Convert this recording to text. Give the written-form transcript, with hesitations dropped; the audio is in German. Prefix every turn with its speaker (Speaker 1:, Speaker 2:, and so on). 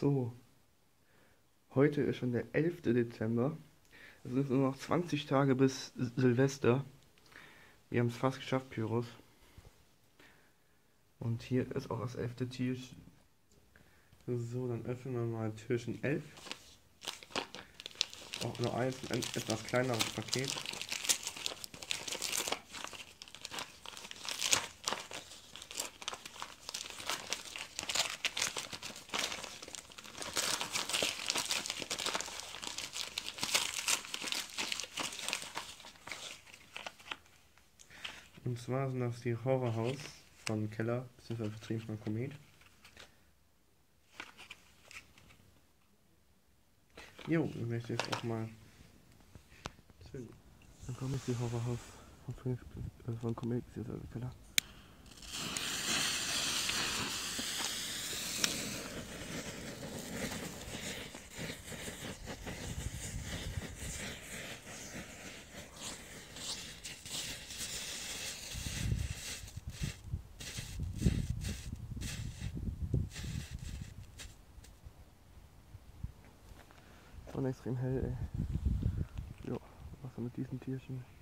Speaker 1: So, heute ist schon der 11. Dezember. Es sind nur noch 20 Tage bis Silvester. Wir haben es fast geschafft, Pyros. Und hier ist auch das 11. Türchen. So, dann öffnen wir mal Türchen 11. Auch nur ein etwas kleineres Paket. Und zwar sind das die Horrorhaus von Keller, bzw. vertrieben von Komet. Jo, ich möchte jetzt auch mal zünden. Dann komme ich die Horrorhaus von Komet, bzw. Keller. Schon extrem hell, ey. Jo, was mit diesen Tierchen?